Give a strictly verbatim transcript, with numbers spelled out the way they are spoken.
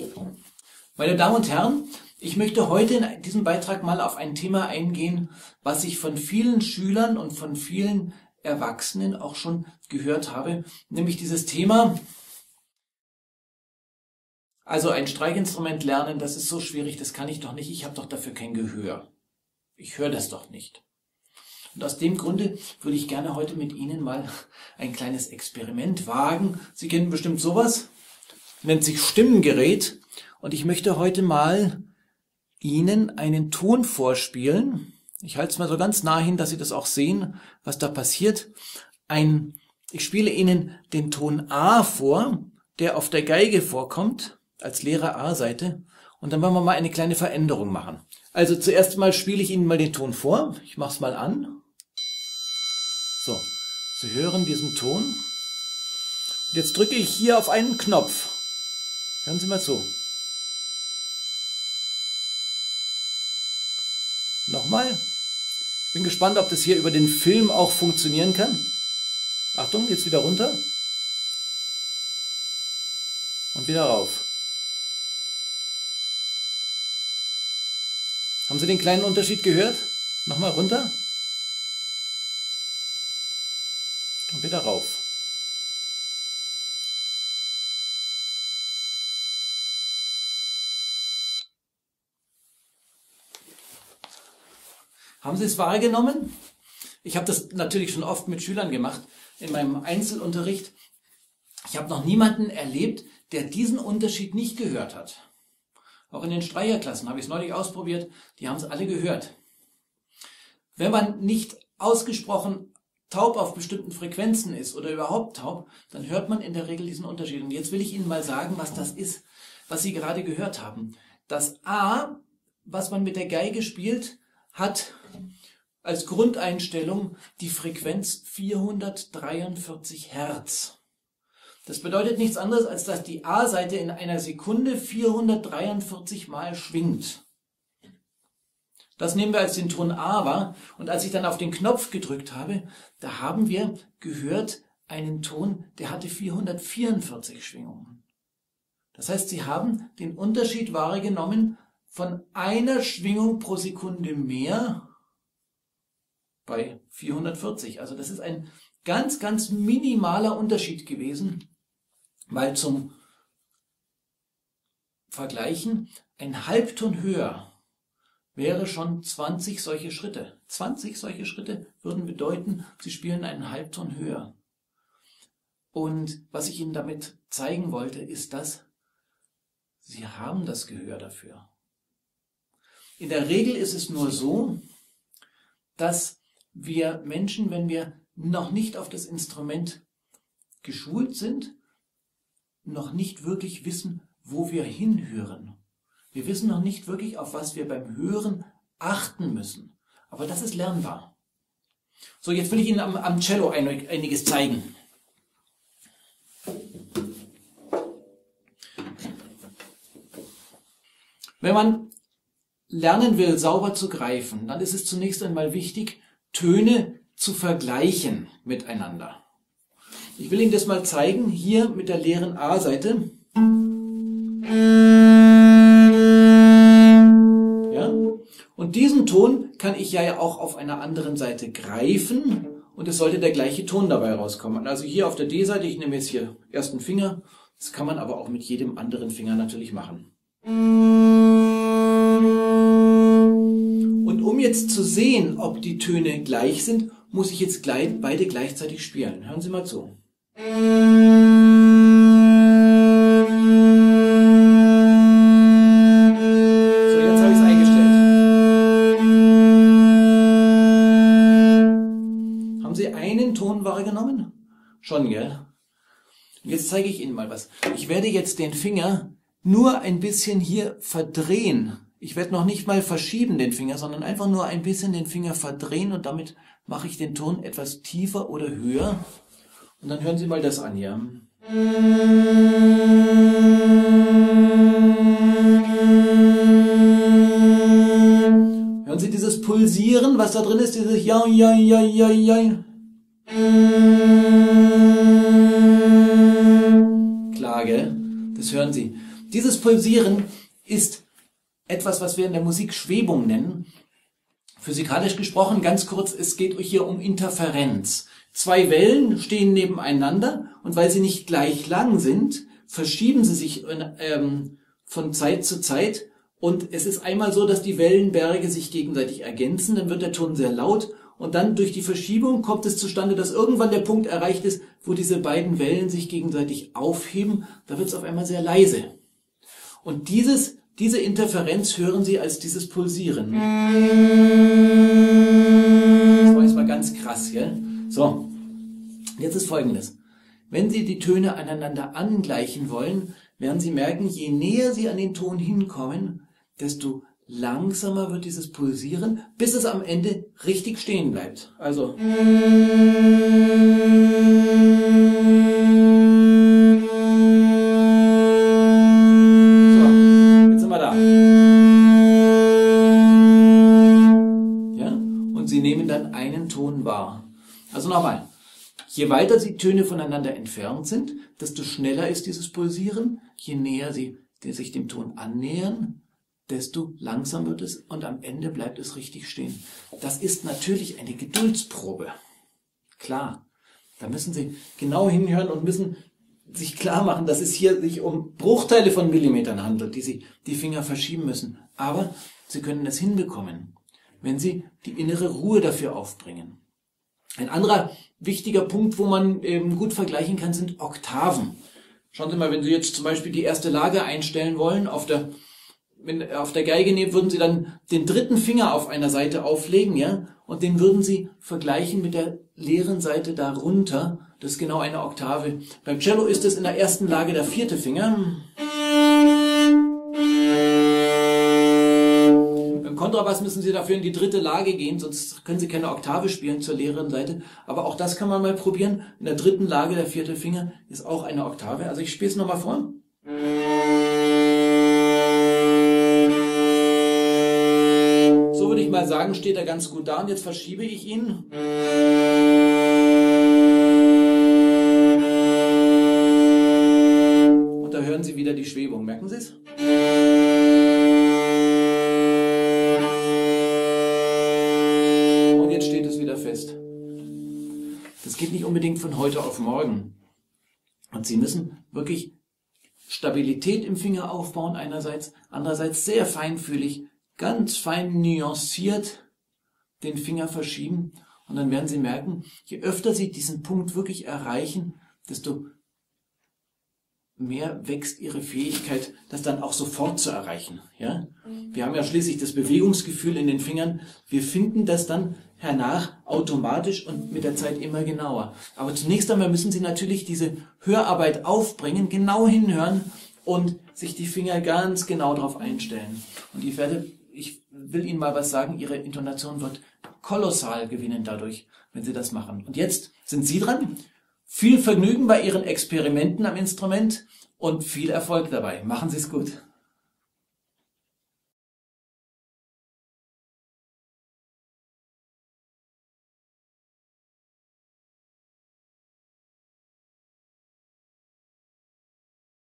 Meine Damen und Herren, ich möchte heute in diesem Beitrag mal auf ein Thema eingehen, was ich von vielen Schülern und von vielen Erwachsenen auch schon gehört habe, nämlich dieses Thema, also ein Streichinstrument lernen, das ist so schwierig, das kann ich doch nicht, ich habe doch dafür kein Gehör. Ich höre das doch nicht. Und aus dem Grunde würde ich gerne heute mit Ihnen mal ein kleines Experiment wagen. Sie kennen bestimmt sowas, nennt sich Stimmengerät. Und ich möchte heute mal Ihnen einen Ton vorspielen. Ich halte es mal so ganz nah hin, dass Sie das auch sehen, was da passiert. Ein, ich spiele Ihnen den Ton A vor, der auf der Geige vorkommt, als leere A-Seite. Und dann wollen wir mal eine kleine Veränderung machen. Also zuerst mal spiele ich Ihnen mal den Ton vor. Ich mache es mal an. So, Sie hören diesen Ton. Und jetzt drücke ich hier auf einen Knopf. Hören Sie mal zu. Nochmal. Ich bin gespannt, ob das hier über den Film auch funktionieren kann. Achtung, jetzt wieder runter. Und wieder rauf. Haben Sie den kleinen Unterschied gehört? Nochmal runter. Und wieder rauf. Haben Sie es wahrgenommen? Ich habe das natürlich schon oft mit Schülern gemacht, in meinem Einzelunterricht. Ich habe noch niemanden erlebt, der diesen Unterschied nicht gehört hat. Auch in den Streicherklassen habe ich es neulich ausprobiert, die haben es alle gehört. Wenn man nicht ausgesprochen taub auf bestimmten Frequenzen ist oder überhaupt taub, dann hört man in der Regel diesen Unterschied. Und jetzt will ich Ihnen mal sagen, was das ist, was Sie gerade gehört haben. Das A, was man mit der Geige spielt, hat als Grundeinstellung die Frequenz vierhundertdreiundvierzig Hertz. Das bedeutet nichts anderes, als dass die A-Seite in einer Sekunde vierhundertdreiundvierzig Mal schwingt. Das nehmen wir als den Ton A wahr. Und als ich dann auf den Knopf gedrückt habe, da haben wir gehört einen Ton, der hatte vierhundertvierundvierzig Schwingungen. Das heißt, Sie haben den Unterschied wahrgenommen von einer Schwingung pro Sekunde mehr bei vierhundertvierzig. Also das ist ein ganz, ganz minimaler Unterschied gewesen, weil zum Vergleichen ein Halbton höher wäre schon zwanzig solche Schritte. zwanzig solche Schritte würden bedeuten, Sie spielen einen Halbton höher. Und was ich Ihnen damit zeigen wollte, ist, dass Sie haben das Gehör dafür. In der Regel ist es nur so, dass wir Menschen, wenn wir noch nicht auf das Instrument geschult sind, noch nicht wirklich wissen, wo wir hinhören. Wir wissen noch nicht wirklich, auf was wir beim Hören achten müssen. Aber das ist lernbar. So, jetzt will ich Ihnen am, am Cello ein, einiges zeigen. Wenn man lernen will, sauber zu greifen, dann ist es zunächst einmal wichtig, Töne zu vergleichen miteinander. Ich will Ihnen das mal zeigen, hier mit der leeren A-Seite. Und diesen Ton kann ich ja auch auf einer anderen Seite greifen und es sollte der gleiche Ton dabei rauskommen. Also hier auf der D-Seite, ich nehme jetzt hier ersten Finger, das kann man aber auch mit jedem anderen Finger natürlich machen. Und um jetzt zu sehen, ob die Töne gleich sind, muss ich jetzt gleich, beide gleichzeitig spielen. Hören Sie mal zu. Wahrgenommen? Schon, gell? Jetzt zeige ich Ihnen mal was. Ich werde jetzt den Finger nur ein bisschen hier verdrehen. Ich werde noch nicht mal verschieben den Finger, sondern einfach nur ein bisschen den Finger verdrehen und damit mache ich den Ton etwas tiefer oder höher. Und dann hören Sie mal das an hier. Hören Sie dieses Pulsieren, was da drin ist, dieses Ja, ja, ja, ja, ja. Klar, gell? Das hören Sie. Dieses Pulsieren ist etwas, was wir in der Musik Schwebung nennen. Physikalisch gesprochen, ganz kurz, es geht hier um Interferenz. Zwei Wellen stehen nebeneinander und weil sie nicht gleich lang sind, verschieben sie sich ähm, von Zeit zu Zeit. Und es ist einmal so, dass die Wellenberge sich gegenseitig ergänzen, dann wird der Ton sehr laut und dann durch die Verschiebung kommt es zustande, dass irgendwann der Punkt erreicht ist, wo diese beiden Wellen sich gegenseitig aufheben. Da wird es auf einmal sehr leise. Und dieses, diese Interferenz hören Sie als dieses Pulsieren. Das war jetzt mal ganz krass, gell? So, jetzt ist Folgendes. Wenn Sie die Töne aneinander angleichen wollen, werden Sie merken, je näher Sie an den Ton hinkommen, desto langsamer wird dieses Pulsieren, bis es am Ende richtig stehen bleibt. Also. So, jetzt sind wir da. Ja? Und Sie nehmen dann einen Ton wahr. Also nochmal. Je weiter die Töne voneinander entfernt sind, desto schneller ist dieses Pulsieren. Je näher sie sich dem Ton annähern, desto langsamer wird es und am Ende bleibt es richtig stehen. Das ist natürlich eine Geduldsprobe. Klar, da müssen Sie genau hinhören und müssen sich klar machen, dass es hier sich um Bruchteile von Millimetern handelt, die Sie die Finger verschieben müssen. Aber Sie können das hinbekommen, wenn Sie die innere Ruhe dafür aufbringen. Ein anderer wichtiger Punkt, wo man eben gut vergleichen kann, sind Oktaven. Schauen Sie mal, wenn Sie jetzt zum Beispiel die erste Lage einstellen wollen, auf der, wenn, auf der Geige nehmen, würden Sie dann den dritten Finger auf einer Seite auflegen, ja, und den würden Sie vergleichen mit der leeren Seite darunter. Das ist genau eine Oktave. Beim Cello ist es in der ersten Lage der vierte Finger. Kontrabass müssen Sie dafür in die dritte Lage gehen, sonst können Sie keine Oktave spielen zur leeren Seite. Aber auch das kann man mal probieren. In der dritten Lage, der vierte Finger, ist auch eine Oktave. Also ich spiele es nochmal vor. So würde ich mal sagen, steht er ganz gut da. Und jetzt verschiebe ich ihn. Und da hören Sie wieder die Schwebung. Merken Sie es? Fest. Das geht nicht unbedingt von heute auf morgen. Und Sie müssen wirklich Stabilität im Finger aufbauen einerseits, andererseits sehr feinfühlig, ganz fein nuanciert den Finger verschieben und dann werden Sie merken, je öfter Sie diesen Punkt wirklich erreichen, desto mehr wächst Ihre Fähigkeit, das dann auch sofort zu erreichen. Ja? Wir haben ja schließlich das Bewegungsgefühl in den Fingern. Wir finden das dann hernach automatisch und mit der Zeit immer genauer. Aber zunächst einmal müssen Sie natürlich diese Hörarbeit aufbringen, genau hinhören und sich die Finger ganz genau darauf einstellen. Und ich werde, ich will Ihnen mal was sagen, Ihre Intonation wird kolossal gewinnen dadurch, wenn Sie das machen. Und jetzt sind Sie dran. Viel Vergnügen bei Ihren Experimenten am Instrument und viel Erfolg dabei. Machen Sie es gut.